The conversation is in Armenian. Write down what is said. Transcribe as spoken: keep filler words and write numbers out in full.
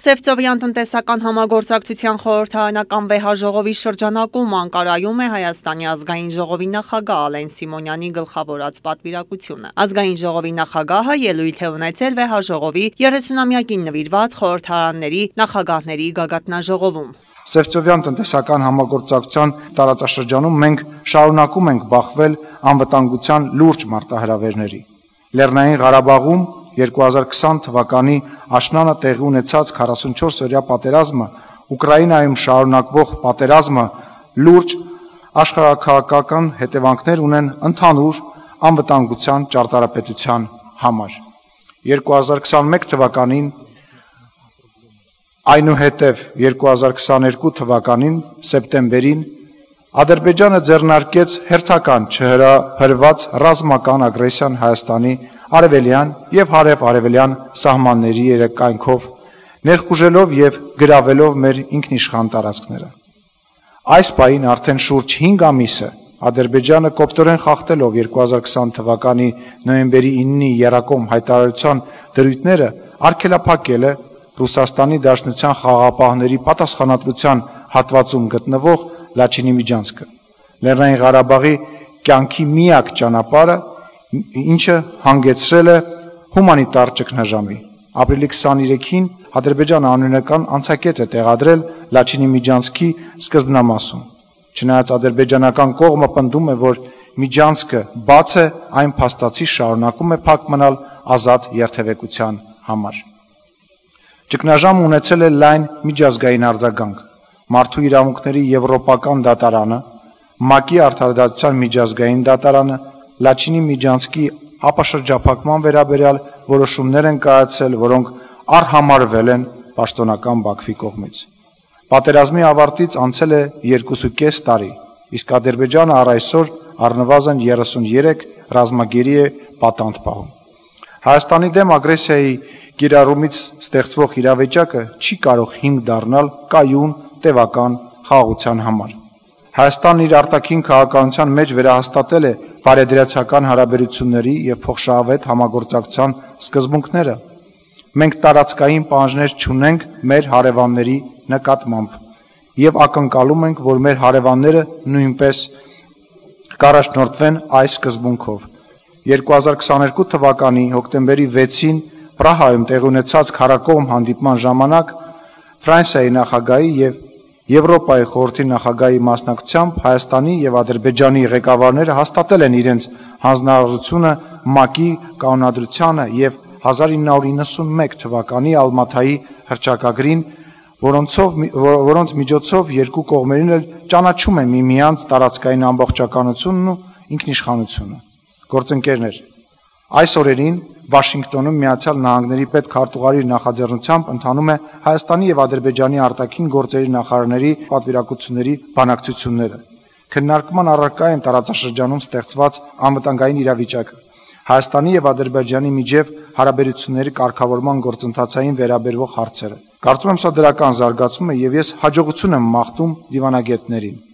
Սևծովյան տնտեսական համագործակցության խորհրդարանական վեհաժողովի շրջանակում Անկարայում է Հայաստանի ազգային ժողովի նախագահ Ալեն Սիմոնյանի գլխավորած պատվիրակությունը։ Ազգային ժողովի նախագահը ելույթ է ունեցել վեհաժողովի երեսունամյակին նվիրված խորհրդարանների նախագահների գագաթնաժողովում։ Սևծովյան տնտեսական համագործակցության տարածաշրջանում մենք շարունակում ենք բախվել անվտանգության լուրջ մարտահրավերների։ Լեռնային Ղարաբաղում երկու հազար քսան թվականի աշնանը տեղի ունեցած քառասունչորս օրյա պատերազմը, Ուկրաինայում շարունակվող պատերազմը լուրջ աշխարհաքաղաքական հետևանքներ ունեն ընդհանուր անվտանգության ճարտարապետության համար։ երկու հազար քսանմեկ թվականին, այնուհետև երկու հազար քսաներկու թվականին սեպտեմբերին Ադրբեջանը ձեռնարկեց հերթական չհրահրված ռազմական ագրեսիան Հայաստանի արևելյան եւ հարավ-արևելյան սահմանների երեկայնքով, ներխուժելով եւ գրավելով մեր ինքնիշխան տարածքները։ Այս պահին արդեն շուրջ հինգ ամիս է Ադրբեջանը կոպտորեն խախտելով երկու հազար քսան թվականի նոյեմբերի իննի եռակողմ հայտարարության դրույթները արգելափակել է Ռուսաստանի Դաշնության խաղաղապահների պատասխանատվության հատվածում գտնվող Լաչինի միջանցքը, Լեռնային Ղարաբաղի կյանքի միակ ճանապարհը, ինչը հանգեցրել է հումանիտար ճգնաժամի։ Ապրիլի քսաներեքին Ադրբեջանը անօրինական անցակետ է տեղադրել Լաչինի միջանցքի սկզբնամասում։ Չնայած ադրբեջանական կողմը պնդում է, որ միջանցքը բաց է, այն փաստացի շարունակում է փակ մնալ ազատ երթևեկության համար։ Ճգնաժամը ունեցել է լայն միջազգային արձագանք։ Մարդու իրավունքների եվրոպական դատարանը, ՄԱԿ-ի արդարադատության միջազգային դատարանը, Լաչինի միջանցքի ապաշրջափակման վերաբերյալ որոշումներ են կայացել, որոնք արհամարվել են պաշտոնական Բաքվի կողմից։ Պատերազմի ավարտից անցել է երկուսուկես տարի, իսկ Ադրբեջանը առ այսօր առնվազն երեսունյերեք ռազմագերի է պատանդ պահում։ Հայաստանի դեմ ագրեսիայի կիրառումից ստեղծվող իրավիճակը չի կարող հիմք դառնալ կայուն տևական խաղաղության համար։ Հայաստանն իր արտաքին քաղաքականության մեջ վերահաստատել է բարեդրացական հարաբերությունների եւ փոխշահավետ համագործակցության սկզբունքները։ Մենք տարածքային պահանջներ չունենք մեր հարևանների նկատմամբ եւ ակնկալում ենք, որ մեր հարևանները նույնպես կառաջնորդվեն այս սկզբունքով։ երկու հազար քսաներկու թվականի հոկտեմբերի վեցին Պրահայում տեղի ունեցած քառակողմ հանդիպման ժամանակ Ֆրանսիայի նախագահի եւ Եվրոպայի խորհրդի նախագահի մասնակցությամբ Հայաստանի եւ Ադրբեջանի ղեկավարները հաստատել են իրենց հանձնարարությունը ՄԱԿ-ի կանոնադրությանը եւ հազար ինը հարյուր իննսունմեկ թվականի Ալմաթայի հռչակագրին, որոնցով որոնց միջոցով երկու կողմերին էլ ճանաչում են միմյանց տարածքային ամբողջականությունն ու ինքնիշխանությունը։ Գործընկերներ, այս օրերին Վաշինգտոնում Միացյալ Նահանգների պետքարտուղարի նախաձեռնությամբ ընթանում է Հայաստանի եւ Ադրբեջանի արտաքին գործերի նախարարների պատվիրակությունների բանակցությունները։ Քննարկման առարկա են տարածաշրջանում ստեղծված անվտանգային իրավիճակը, Հայաստանի եւ Ադրբեջանի միջև հարաբերությունների կարգավորման գործընթացային վերաբերվող հարցերը։ Կարծում եմ, սա դրական զարգացում է եւ ես հաջողություն եմ մաղթում դիվանագետներին։